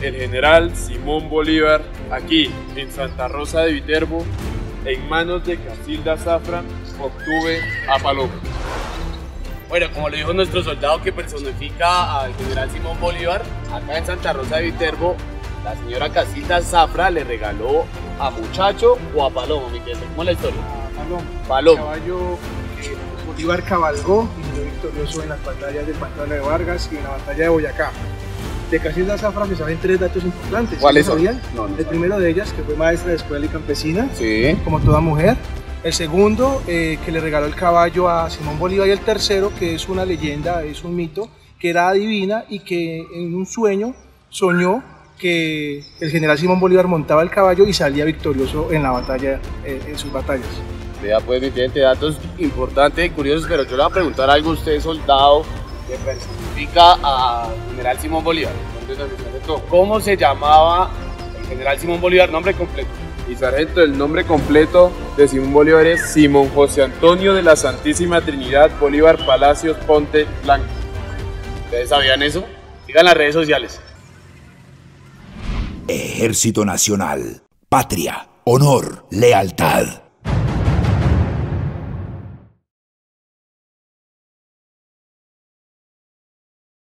el general Simón Bolívar, aquí en Santa Rosa de Viterbo, en manos de Casilda Zafra, obtuve a Paloma. Bueno, como lo dijo nuestro soldado que personifica al general Simón Bolívar, acá en Santa Rosa de Viterbo, la señora Casilda Zafra le regaló a Muchacho o a Paloma, ¿me entiendes? ¿Cómo es la historia? A Paloma. El caballo que Bolívar cabalgó y fue victorioso en las batallas del Pantano de Vargas y en la batalla de Boyacá. De Casilda Zafra se saben 3 datos importantes. ¿Cuáles son? ¿Sabían? No, no El primero de ellas, que fue maestra de escuela y campesina, Sí. como toda mujer. El segundo, que le regaló el caballo a Simón Bolívar. Y el tercero, que es una leyenda, es un mito, que era adivina y que en un sueño soñó que el general Simón Bolívar montaba el caballo y salía victorioso en la batalla, en sus batallas. Vea, pues, mi cliente, datos importantes y curiosos, pero yo le voy a preguntar algo a usted, soldado, que personifica al general Simón Bolívar. ¿Cómo se llamaba el general Simón Bolívar? Nombre completo. Y sargento, el nombre completo de Simón Bolívar es Simón José Antonio de la Santísima Trinidad Bolívar Palacios Ponte Blanco. ¿Ustedes sabían eso? Sigan las redes sociales. Ejército Nacional. Patria, honor, lealtad.